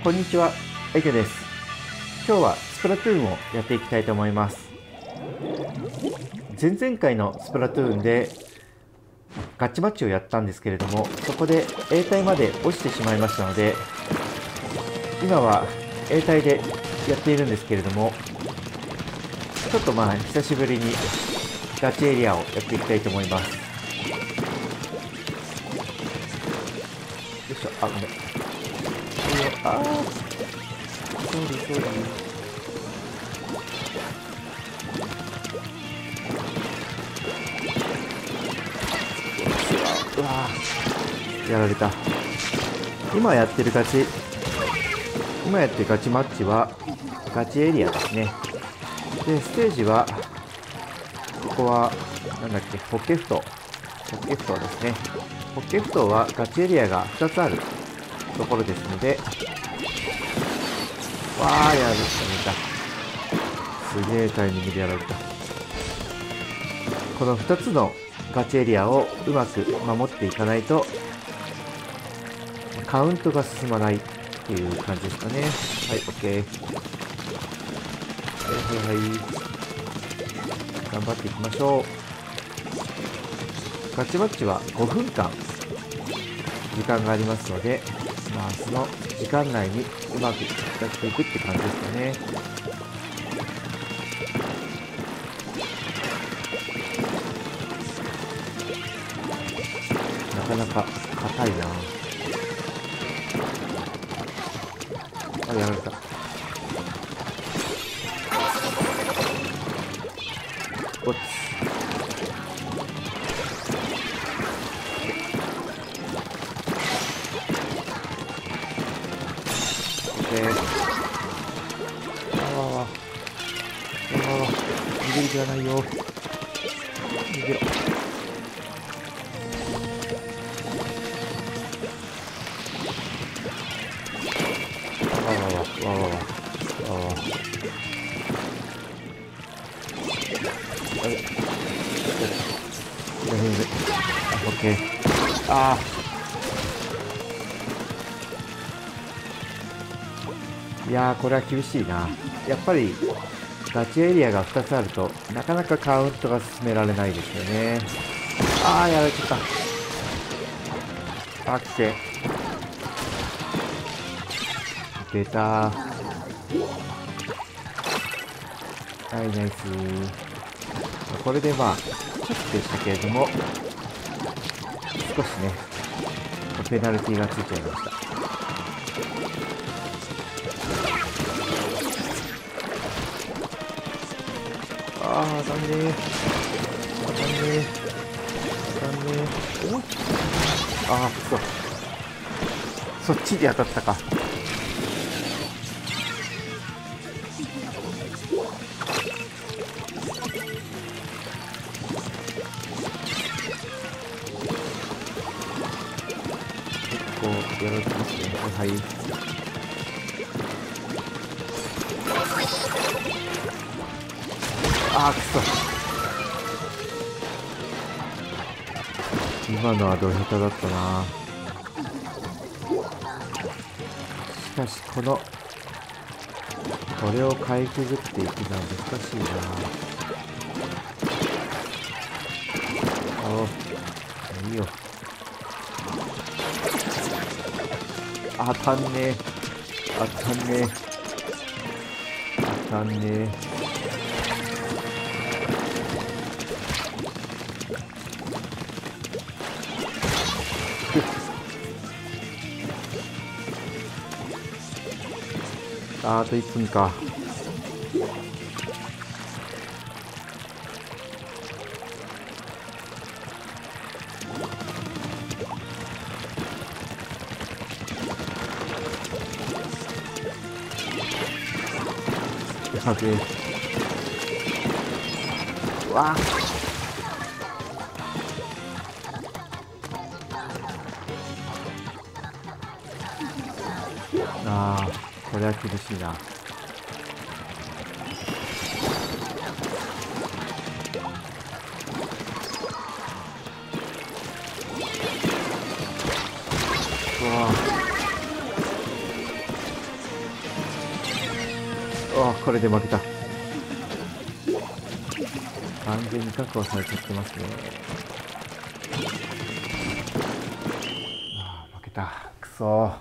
こんにちは、エケです。今日はスプラトゥーンをやっていきたいと思います。前々回のスプラトゥーンでガチマッチをやったんですけれども、そこで A 隊まで落ちてしまいましたので、今は A 隊でやっているんですけれども、ちょっと久しぶりにガチエリアをやっていきたいと思います。よいしょ、あ、ごめん。ああ、そうです、そうです。うわー、やられた。今やってるガチマッチはガチエリアですね。で、ステージはここはなんだっけ、ホッケふ頭ですね。ホッケふ頭はガチエリアが2つあるところですので、わー、やられた。すげえタイミングでやられた。この2つのガチエリアをうまく守っていかないとカウントが進まないっていう感じですかね。はい、OK。はいはいはい。頑張っていきましょう。ガチマッチは5分間時間がありますので、その時間内にうまくやっていくって感じですかね。なかなか硬いな。あ、やられた。おっつ。逃げるじゃないよ。逃げろ。あれ。オッケー。ああ。いやー、これは厳しいな。やっぱりガチエリアが2つあるとなかなかカウントが進められないですよね。ああ、やられちゃった。あ、来て。出たー。はい、ナイスー。これでちょっとでしたけれども、少しね、ペナルティーがついちゃいました。ああ、残念。ああ、そっちで当たったか。結構やられてますね。はい。ああ、くそ。今のはド下手だったな。しかしこれをかいくぐっていくのは難しいな。いいよ。当たんねえ。あと1分か。やべえ。わあ、これは厳しいな。 これで負けた。完全に確保されちゃってますね。負けた。くそー。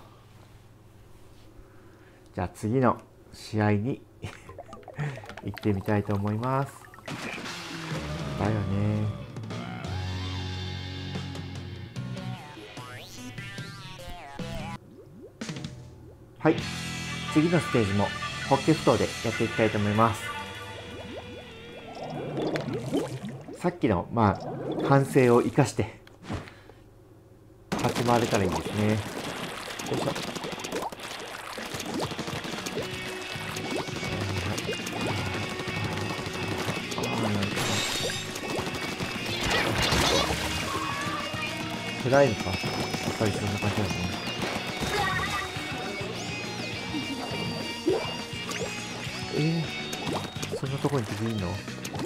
じゃあ次の試合に行ってみたいと思います。だよね。はい、次のステージもホッケふ頭でやっていきたいと思います。さっきの反省を生かして立ち回れたらいいですね。よいしょ。暗いのか、やっぱりそんな感じなんですね。そんなとこに気づいんの？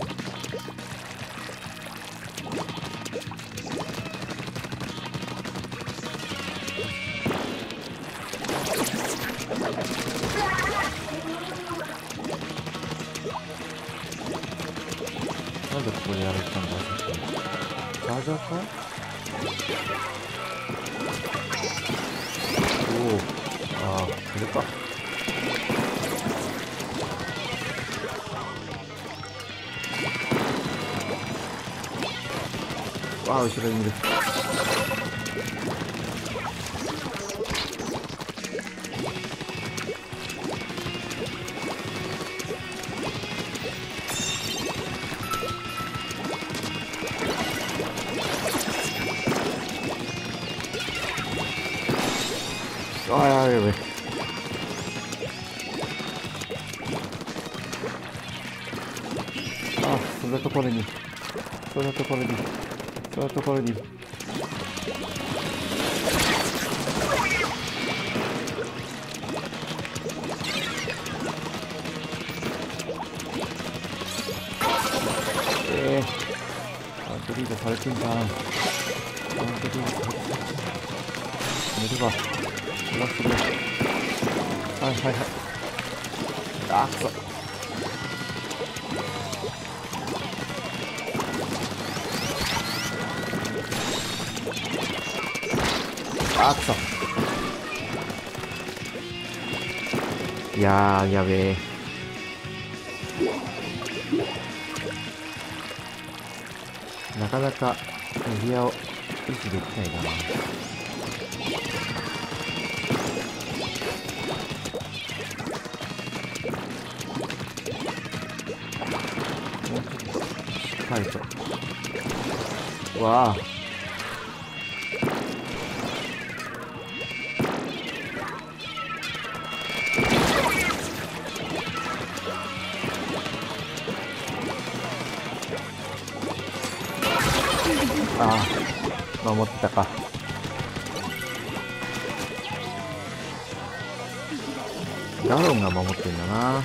なんでここでやられたんだ？チャージャーか？おお、ああ、これか。わあ、後ろにいる。ああ、やべえ。ああ、そんなところに。カウントリードされてんじゃん。寝ればする。はい。あー、くそ。あー、くそ。いやー、やべえ。なかなかエリアを維持できないな。もうちょっとしっかりと。わあ。ああ、守ってたか。ガロンが守ってんだな。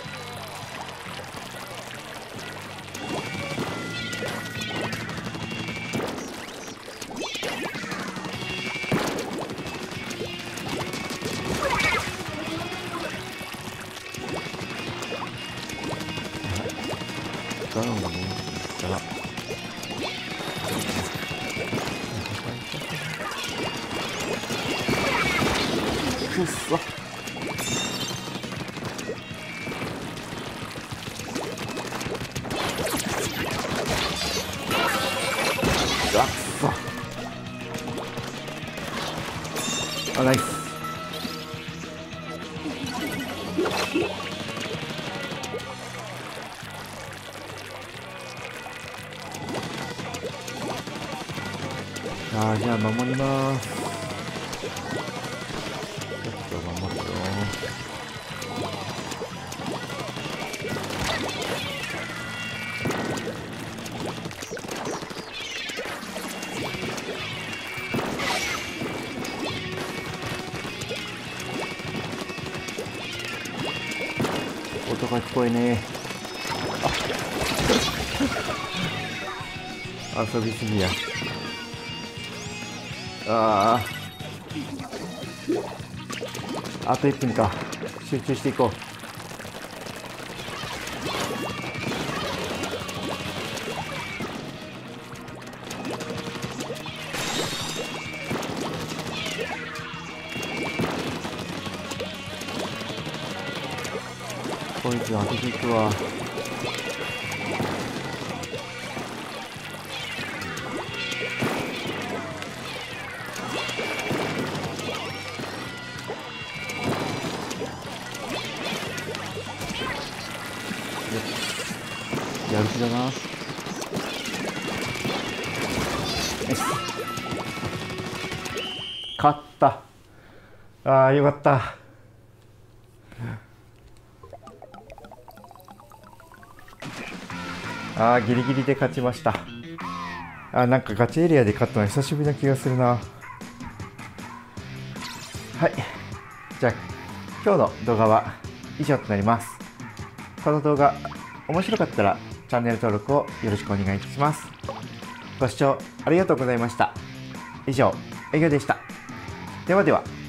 ガロンが守ってたらくっそ。あ、くそ。あ、ナイス。じゃあ守ります。ちょっと守るよ。音が聞こえねえ。遊びすぎや。あと1分か。集中していこう。 こいつ当てていくわ。やる気だな。よし、勝った。ああ、よかった。ああ、ギリギリで勝ちました。あー、なんかガチエリアで勝ったの久しぶりな気がするな。はい、じゃあ今日の動画は以上となります。この動画面白かったらチャンネル登録をよろしくお願いします。ご視聴ありがとうございました。以上、営業でした。ではでは。